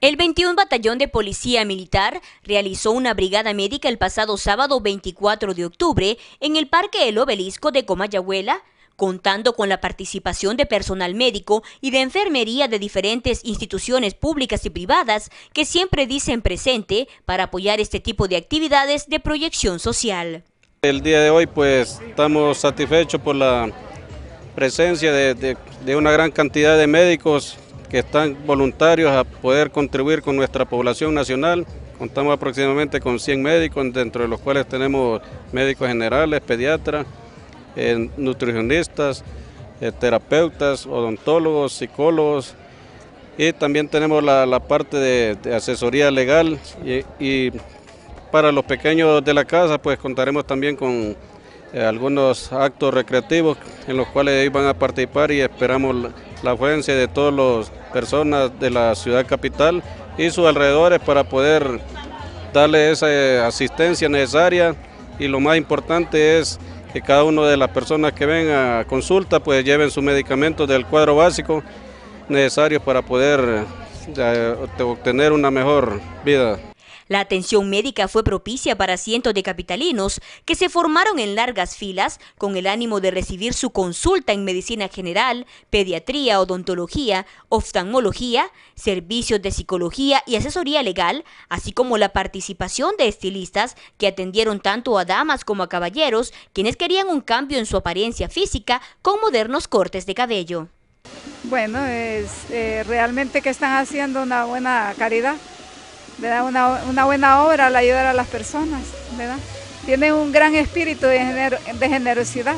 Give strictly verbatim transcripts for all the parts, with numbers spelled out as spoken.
El veintiún Batallón de Policía Militar realizó una brigada médica el pasado sábado veinticuatro de octubre en el Parque El Obelisco de Comayagüela, contando con la participación de personal médico y de enfermería de diferentes instituciones públicas y privadas que siempre dicen presente para apoyar este tipo de actividades de proyección social. El día de hoy pues estamos satisfechos por la presencia de, de, de una gran cantidad de médicos que están voluntarios a poder contribuir con nuestra población nacional. Contamos aproximadamente con cien médicos, dentro de los cuales tenemos médicos generales, pediatras, eh, nutricionistas, eh, terapeutas, odontólogos, psicólogos, y también tenemos la, la parte de, de asesoría legal y, y para los pequeños de la casa pues contaremos también con eh, algunos actos recreativos en los cuales ellos van a participar y esperamos la, la afluencia de todas las personas de la ciudad capital y sus alrededores para poder darle esa asistencia necesaria, y lo más importante es que cada una de las personas que vengan a consulta pues lleven sus medicamentos del cuadro básico necesarios para poder eh, obtener una mejor vida. La atención médica fue propicia para cientos de capitalinos que se formaron en largas filas con el ánimo de recibir su consulta en medicina general, pediatría, odontología, oftalmología, servicios de psicología y asesoría legal, así como la participación de estilistas que atendieron tanto a damas como a caballeros, quienes querían un cambio en su apariencia física con modernos cortes de cabello. Bueno, es eh, realmente que están haciendo una buena caridad. ¿Verdad? Una, una buena obra al ayudar a las personas, ¿verdad? Tienen un gran espíritu de, gener, de generosidad.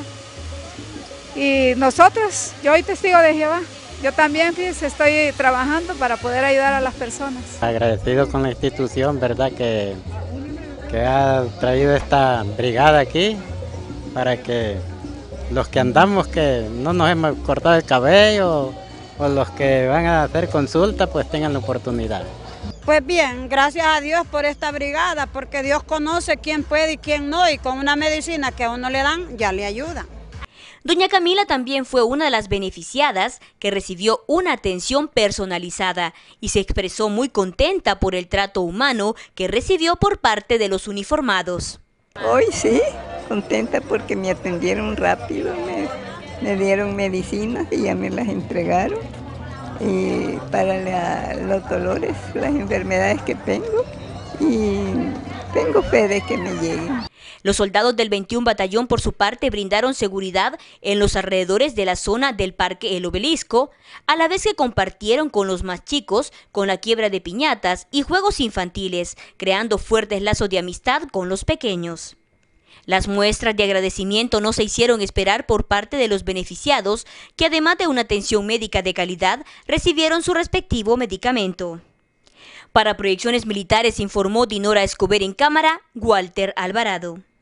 Y nosotros, yo soy testigo de Jehová, yo también fíjese, estoy trabajando para poder ayudar a las personas. Agradecido con la institución, ¿verdad? Que, que ha traído esta brigada aquí para que los que andamos, que no nos hemos cortado el cabello, o los que van a hacer consulta, pues tengan la oportunidad. Pues bien, gracias a Dios por esta brigada, porque Dios conoce quién puede y quién no, y con una medicina que a uno le dan, ya le ayuda. Doña Camila también fue una de las beneficiadas que recibió una atención personalizada y se expresó muy contenta por el trato humano que recibió por parte de los uniformados. Hoy sí, contenta porque me atendieron rápido, me, me dieron medicinas y ya me las entregaron. Y para la, los dolores, las enfermedades que tengo, y tengo fe de que me lleguen. Los soldados del veintiún Batallón por su parte brindaron seguridad en los alrededores de la zona del Parque El Obelisco, a la vez que compartieron con los más chicos con la quiebra de piñatas y juegos infantiles, creando fuertes lazos de amistad con los pequeños. Las muestras de agradecimiento no se hicieron esperar por parte de los beneficiados, que además de una atención médica de calidad, recibieron su respectivo medicamento. Para Proyecciones Militares informó Dinora Escobar en cámara, Walter Alvarado.